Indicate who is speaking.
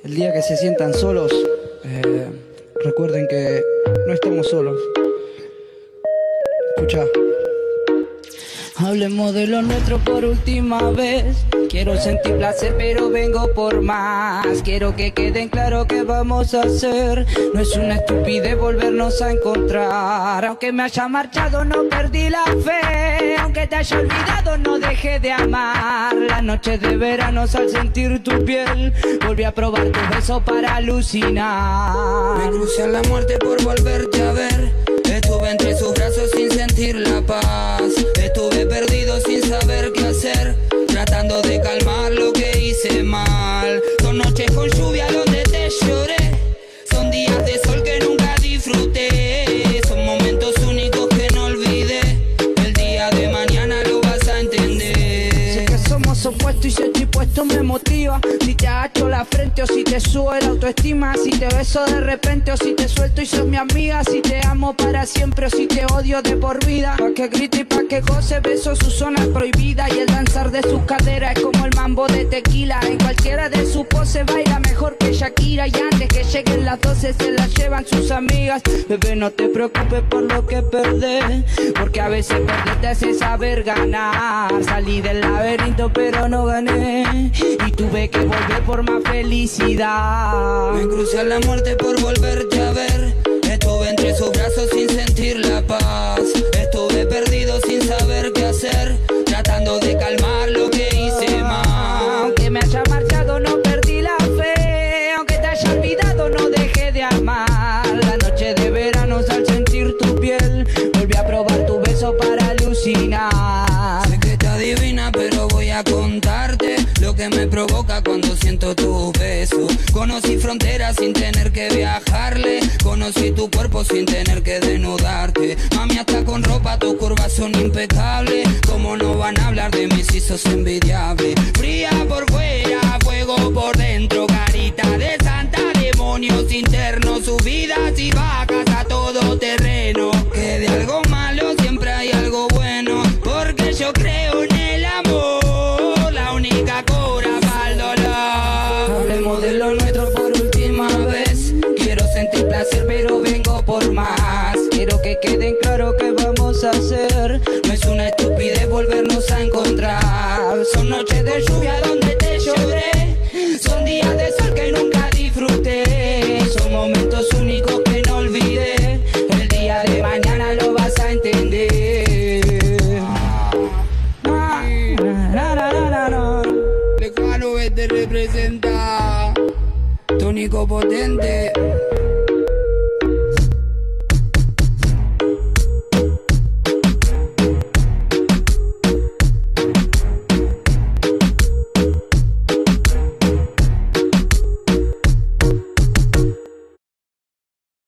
Speaker 1: El día que se sientan solos, recuerden que no estamos solos. Escucha.
Speaker 2: Hablemos de lo nuestro por última vez. Quiero sentir placer pero vengo por más. Quiero que queden claro que vamos a hacer. No es una estupidez volvernos a encontrar. Aunque me haya marchado no perdí la fe. Aunque te haya olvidado no dejé de amar. Las noches de verano al sentir tu piel volví a probar tu beso para alucinar.
Speaker 3: Me crucé a la muerte por volverte a ver. Estuve entre sus brazos sin sentir la paz. Estuve perdido sin saber qué hacer, tratando de calmar lo que hice mal. Son noches con lluvia donde te lloré. Son días de sol que nunca disfruté. Son momentos únicos que no olvidé. El día de mañana lo vas a entender.
Speaker 2: Sé que somos opuestos y si estoy puesto me motiva. Si te agacho la frente o si te sube la autoestima. Si te beso de repente o si te suelto y sos mi amiga. Si te amo para siempre o si te odio de por vida. Pa' que grite y pa' que goce, beso su zona prohibida. Y el danzar de sus caderas es como el mambo de tequila. En cualquiera de sus poses baila mejor que Shakira. Y antes que lleguen las 12 se las llevan sus amigas. Bebé, no te preocupes por lo que perdés, porque a veces perder te hace saber ganar. Salí del laberinto pero no gané y tuve que volver por más felicidad.
Speaker 3: Me crucé a la muerte por volverte a ver. Estuve entre sus brazos sin sentir la paz. Estuve perdido sin saber qué hacer, tratando de calmar lo que hice mal.
Speaker 2: Aunque me haya marchado no perdí la fe. Aunque te haya olvidado no dejé de amar. La noche de verano al sentir tu piel volví a probar tu beso para alucinar.
Speaker 3: Sé que está divina pero voy a contarte lo que me provoca cuando siento tus besos. Conocí fronteras sin tener que viajarle. Conocí tu cuerpo sin tener que desnudarte. Mami, hasta con ropa tus curvas son impecables. ¿Cómo no van a hablar de mí si sos envidiable? Fría por fuera, fuego por dentro. Carita de santa, demonios internos. Subidas y bajas a todo terreno. Que de algo malo siempre hay algo bueno. Porque yo creo en el amor, la única cura para el dolor.
Speaker 2: Hablemos de lo nuestro por última vez. Quiero sentir placer pero vengo por más. Quiero que queden claro que vamos a hacer. No es una estupidez volvernos a encontrar. Son noches de lluvia donde te lloré. Son días de sol que nunca disfruté. Son momentos únicos que no olvidé. El día de mañana lo vas a entender.
Speaker 3: Lejano te representa Tónico Potente.